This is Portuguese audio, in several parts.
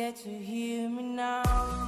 care to hear me now.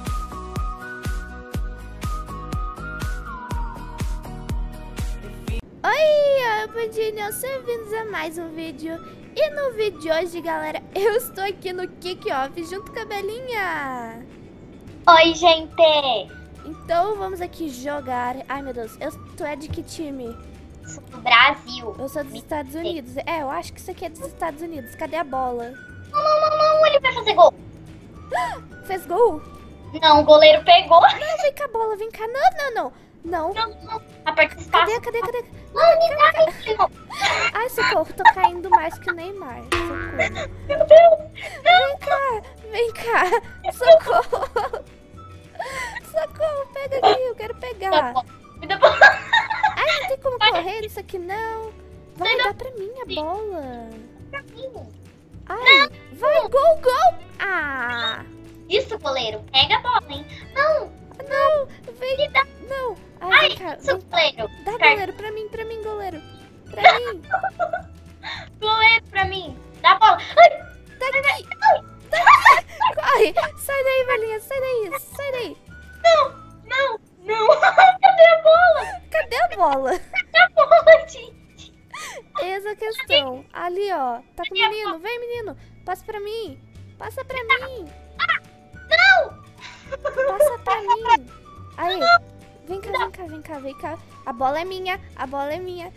Oi, Pandinha, sejam bem-vindos a mais um vídeo. E no vídeo de hoje, galera, eu estou aqui no Kick-Off junto com a Belinha. Oi, gente! Então vamos aqui jogar. Ai, meu Deus, tu é de que time? Sou do Brasil. Eu sou dos Estados Unidos. É, eu acho que isso aqui é dos Estados Unidos. Cadê a bola? Não, ele vai fazer gol. Fez gol? Não, o goleiro pegou. Não, vem cá, bola, vem cá. Não. Não. Aperta espaço. Cadê? Não, me dá, menino. Ai, socorro, tô caindo mais que o Neymar. Socorro. Meu Deus. Vem cá. Socorro. Socorro, pega aqui, eu quero pegar. Me dá bola. Ai, não tem como correr nisso aqui, não. Vai dar pra mim a bola. Ai, vai, gol. Ah. Isso, goleiro. Pega a bola, hein? Não, Vem. me dá. Não. Ai, vem cá. Isso, goleiro. Dá, goleiro, pra mim, goleiro. Pra mim. Goleiro pra mim. Dá a bola. Ai, Daqui. Corre. Sai daí, velhinha, sai daí. não. Cadê a bola? Cadê a bola? Cadê a bola, gente? Eis a questão. Ali, ó. Tá com o menino. Vem, menino. Passa pra mim. Passa pra mim. Não. Passa pra mim. Aí. Vem cá. A bola é minha. Não.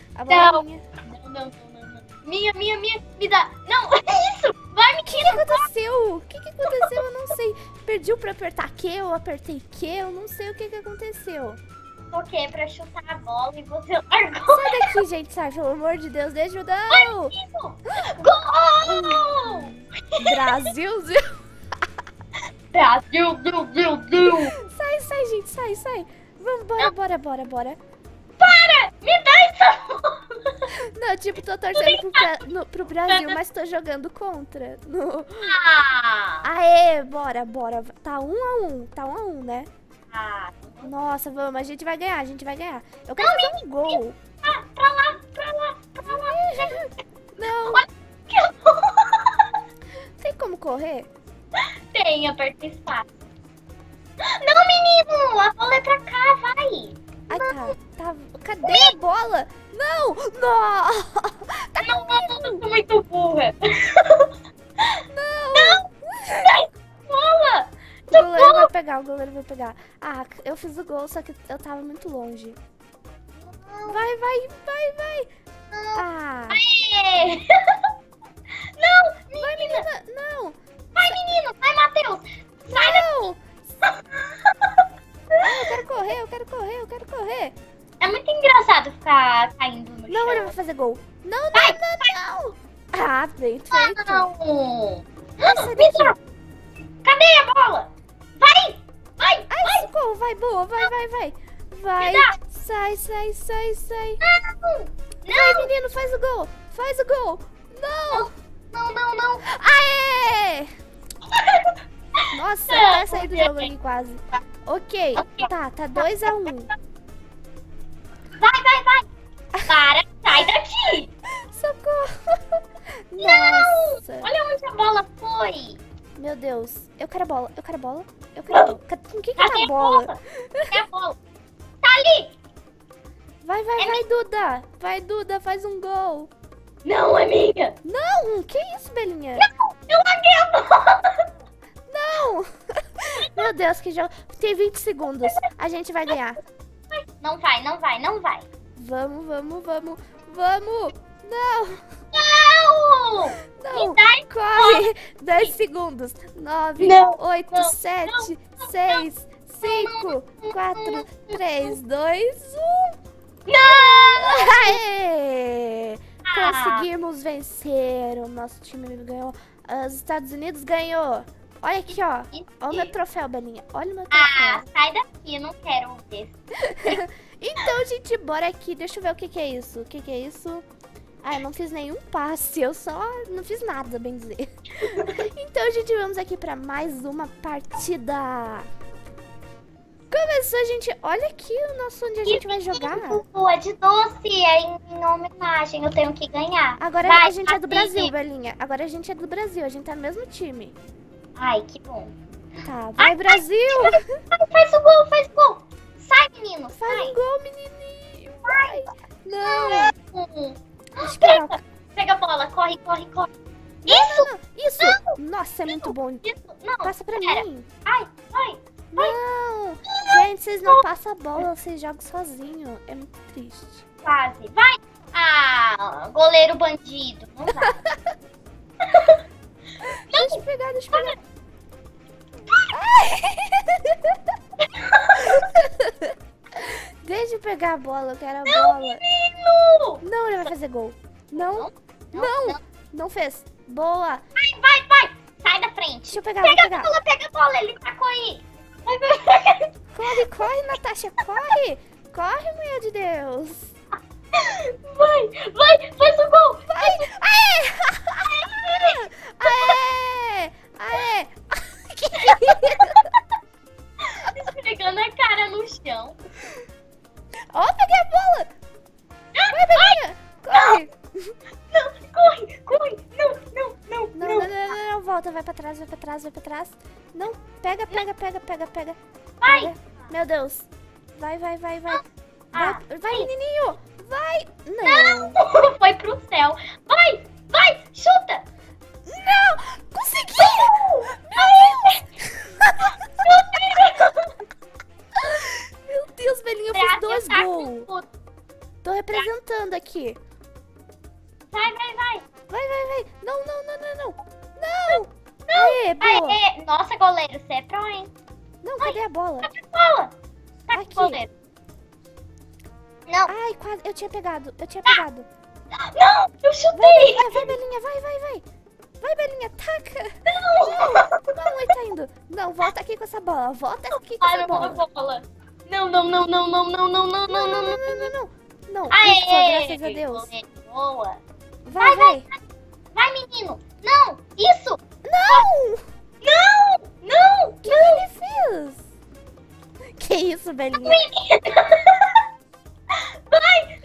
Minha. Me dá. Não, é isso. Vai, O que menina. aconteceu? Eu não sei. Perdiu pra apertar Q, eu apertei Q, eu não sei o que aconteceu. Toquei pra chutar a bola e você largou. Sai daqui, gente, sai, pelo amor de Deus, deixa eu dar. Gol! Brasilzinho. Brasil. Sai, gente, sai. Vamos, bora. Para! Me dá essa bola. Não, tipo, tô torcendo pro Brasil, mas tô jogando contra. Aê, bora. Tá 1-1, né? Nossa, vamos, a gente vai ganhar. Eu quero fazer um gol. Pra lá. Não. Tem como correr? Tem, aperta espaço. Não, menino! A bola é pra cá, vai! Ai, tá. Cadê a bola? Não! Tá Não, eu tô muito burra. Não! Sai, bola! O goleiro vai pegar. Ah, eu fiz o gol, só que eu tava muito longe. Vai. Ah, Aê! Não, vai, menina! menina! Não! Vai, menino! Vai, Matheus! Sai Não! Ah, eu quero correr! É muito engraçado ficar caindo no Não, chão. ele vai fazer gol! Não! Ah, bem feito! Não! Sai Me daqui. dá. Cadê a bola? Vai! Ai, socorro! Vai, boa! Vai! Vai! Me dá. Sai! Não! Vai, menino, faz o gol! Não! Não! Aê! Nossa, eu até saí do jogo aqui quase. Ok, tá 2-1. Vai! Para! Sai daqui! Socorro! Não! Nossa! Olha onde a bola foi! Meu Deus, eu quero a bola. Com quem que tá Cadê a bola? Cadê a bola? Tá ali! Vai, Duda! Vai, Duda, faz um gol! Não, é minha! Não! Que isso, Belinha? Não! Eu larguei a bola! Não! Meu Deus, que jogo. Tem 20 segundos. A gente vai ganhar. Não vai! Vamos! Não! Não! Não! Me dá Corre! 10 segundos. 9, Não, 8, não, 7, 6, 5, 4, 3, 2, 1. Não! Aê! Conseguimos vencer. O nosso time ganhou. Os Estados Unidos ganhou. Olha aqui, ó. Olha o meu troféu, Belinha. Olha o meu troféu. Sai daqui, eu não quero ver. Então, gente, bora aqui. Deixa eu ver o que é isso. O que é isso? Ah, eu não fiz nenhum passe. Eu só não fiz nada, bem dizer. Então, gente, vamos aqui pra mais uma partida. Começou, gente. Olha aqui o nosso onde a gente vai jogar. É de doce, é em homenagem. Eu tenho que ganhar. Agora Vai, a gente é do Patrícia. Brasil, Belinha. Agora a gente é do Brasil. A gente tá no mesmo time. Ai, que bom. Tá, vai, Brasil! Faz o gol, faz o gol. Sai, menino, Faz sai. um gol, menininho! Vai! Não! Deixa eu Pega, pegar. pega a bola, corre, corre, corre. Não, isso! Nossa, é muito bom. Isso, não. Passa pra Pera. mim. Ai, ai. Não! Gente, vocês não passam a bola, vocês jogam sozinho. É muito triste. Quase. Vai. Ah, goleiro bandido. Não vai. Deixa eu pegar, deixa eu pegar. Deixa eu pegar a bola, eu quero a bola. Menino. Não, ele vai fazer gol. Não, Não. não fez. Boa. Vai. Sai da frente. Deixa eu pegar, vou pegar. Pega a bola, ele tacou aí. Vai. Corre, corre, Natasha, corre. Corre, mulher de Deus. Vai, faz o gol. Vai. Aê! Aê! Aê! Que Esfregando a cara no chão. Ó, peguei a bola. Vai, Belinha. Corre. Não, corre. Não, volta, vai pra trás, vai pra trás, vai pra trás. Não, pega. Vai. Pega. Meu Deus. Vai. Ah, Vai, menininho. Vai. Não. Foi pro céu. Vai, chuta. Não. Consegui. Meu Deus, Belinha, eu fiz 2 gols. Tô representando aqui. Vai. Vai. Não. Aê, boa. Aê. Nossa, goleiro, você é pro, hein? Não, cadê a bola? Tá com bola. Tá Aqui. com goleiro. Não, Ai, quase. Eu tinha pegado. não, eu chutei. Vai, Belinha, vai. Vai, Belinha, taca. Não, ele tá indo. Não, volta aqui com essa bola. Ai, meu bola. Não. Não, Aê, isso, graças a Deus. goleiro, boa. Vai. Vai, menino. Não, isso. Não! Não. O que ele fez? Que isso, Belinha? Vai,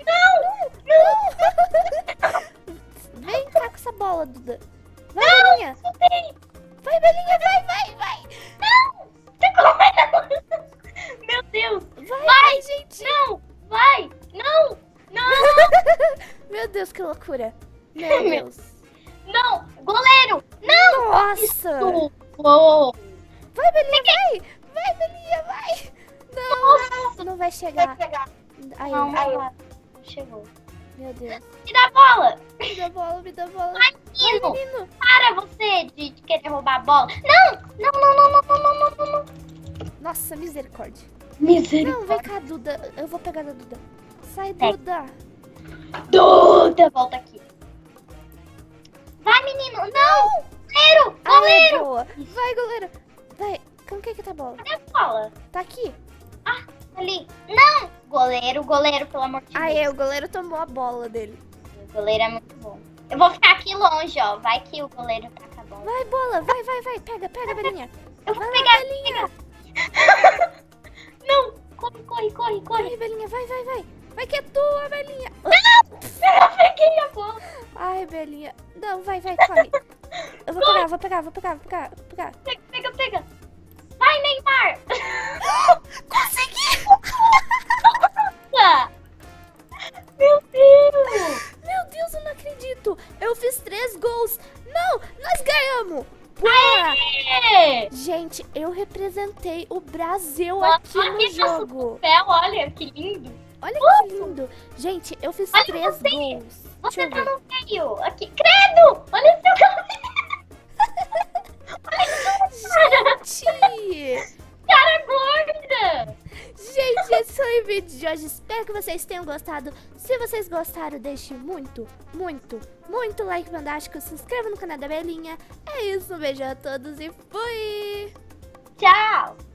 não. Vem cá com essa bola, Duda. Vai, Belinha. Chutei. Vai, Belinha, vai. Não, você correu. Meu Deus. Vai, gente. Não, vai. Não. Meu Deus, que loucura. Meu Deus. Não, goleiro. Não. Nossa. Uou. Vai, Belinha, vai, Belinha, vai. Não vai chegar. Aí, Não, aí. não chegou. Meu Deus. Me dá a bola. Me dá bola. Vai, Vai, menino. menino. Para você de querer roubar a bola. Não. Nossa, misericórdia. Misericórdia. Não, vem cá, Duda. Eu vou pegar da Duda. Sai, Pega. Duda. Duda, volta aqui. Vai, menino. Não. Goleiro. Aê, boa. Vai, goleiro. Vai. Com quem que tá a bola? Cadê a bola? Tá aqui. Ali. Não. Goleiro, pelo amor de Aê, Deus. o goleiro tomou a bola dele. O goleiro é muito bom. Eu vou ficar aqui longe, ó. Vai que o goleiro taca a bola. Vai, bola. Vai. Pega, Belinha. Eu vou Vai pegar. lá, Belinha. Não. Corre. Vai, Belinha. Vai. Vai que é tua, Belinha. Eu peguei a bola. Ai, Belinha. Não, vai, corre. Eu vou pegar. Pega. Vai, Neymar. Consegui! Meu Deus. Meu Deus, eu não acredito. Eu fiz 3 gols. Não, nós ganhamos. Aê! Gente, eu representei o Brasil Nossa, aqui no aqui jogo. Céu, olha que lindo. Olha que lindo. Gente, eu fiz Olha 3 você. gols. Você Deixa eu tá ver. no meio. Aqui, credo. Olha o seu cabelo. Gente! Cara gorda. Gente, esse foi o vídeo de hoje. Espero que vocês tenham gostado. Se vocês gostaram, deixe muito like fantástico. Se inscreva no canal da Belinha. É isso, um beijo a todos e fui! Tchau.